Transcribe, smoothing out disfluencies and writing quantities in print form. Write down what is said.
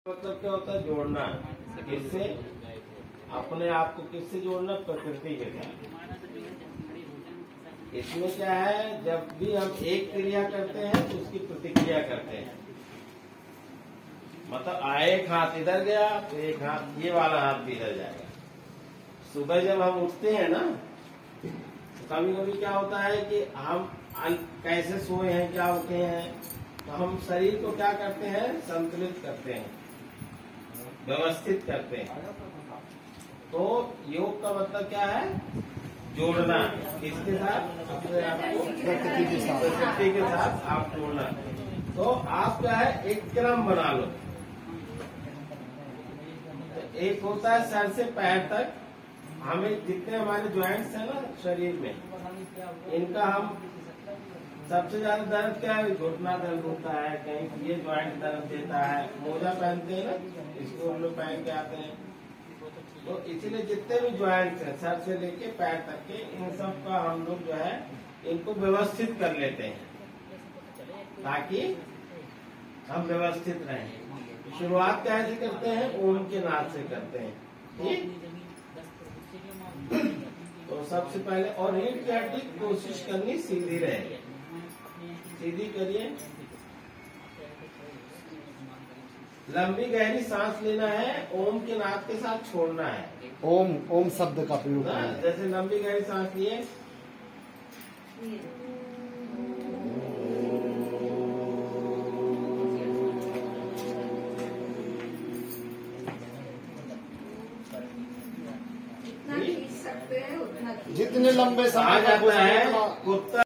मतलब क्या होता है? जोड़ना। किससे? अपने आप को किससे जोड़ना? प्रकृति के साथ। इसमें क्या है, जब भी हम एक क्रिया करते हैं तो उसकी प्रतिक्रिया करते हैं। मतलब एक हाथ इधर गया तो एक हाथ, ये वाला हाथ भी इधर जाएगा। सुबह जब हम उठते हैं ना, तो कभी कभी क्या होता है कि हम कैसे सोए हैं, क्या उठे हैं, तो हम शरीर को क्या करते हैं? संतुलित करते हैं, व्यवस्थित करते हैं। तो योग का मतलब क्या है? जोड़ना। किसके साथ? अपने आप को प्रकृति के साथ आप जोड़ना। तो आप क्या है, एक क्रम बना लो। तो एक होता है सर से पैर तक, हमें जितने हमारे ज्वाइंट्स है ना शरीर में, इनका हम सबसे ज्यादा दर्द क्या है? घुटना दर्द होता है, कहीं ये ज्वाइंट दर्द देता है। मोजा पहनते हैं ना, इसको हम लोग पहन के आते हैं। तो इसीलिए जितने भी ज्वाइंट्स हैं सर से लेके पैर तक के, इन सब का हम लोग जो है इनको व्यवस्थित कर लेते हैं ताकि हम व्यवस्थित रहें। शुरुआत कैसे करते हैं? ओम के नाद से करते हैं। ठीक। तो सबसे पहले, और रीढ़ की हड्डी कोशिश करनी सीधी रहे। सीधी करिए। लंबी गहरी सांस लेना है, ओम के नाद के साथ छोड़ना है। ओम ओम शब्द का प्रयोग करना है। जैसे लंबी गहरी सांस लिए, जितने लंबे आ समय जाता है,